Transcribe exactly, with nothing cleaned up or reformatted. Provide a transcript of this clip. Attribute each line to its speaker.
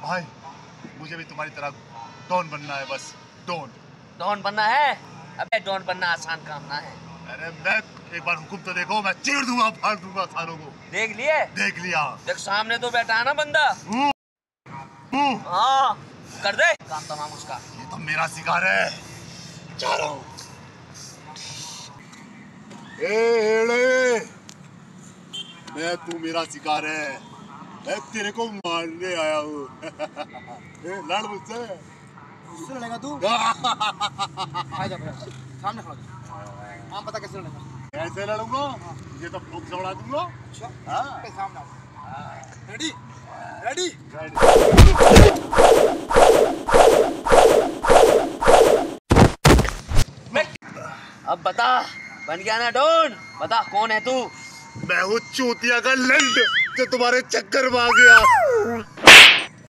Speaker 1: भाई मुझे भी तुम्हारी तरह डॉन बनना है, बस डॉन।
Speaker 2: डॉन बनना है? अबे डॉन बनना आसान काम ना है।
Speaker 1: अरे मैं एक बार हुक्म तो देखो, मैं चीर दूंगा, फाड़ दूंगा सालों को।
Speaker 2: देख लिए?
Speaker 1: देख लिया।
Speaker 2: देख सामने तो बैठा है ना बंदा। हाँ कर दे काम तमाम उसका।
Speaker 1: ये तो मेरा शिकार है, जा रहा हूँ। ए मैं तू मेरा शिकार है, मैं तेरे को मारने आया हूँ। लड़ मुझसे।
Speaker 3: मुझसे लड़ेगा तू? आ जा सामने खड़ा हो। हाँ बता कैसे लड़ेगा?
Speaker 1: कैसे लड़ूंगा? ये तो फूंक से उड़ा दूंगा।
Speaker 3: अच्छा
Speaker 1: हाँ
Speaker 3: सामने आओ। रेडी रेडी
Speaker 2: अब बता बन गया ना डॉन? बता कौन है तू?
Speaker 1: मैं हूँ चूतिया का लंड जो तुम्हारे चक्कर में आ गया।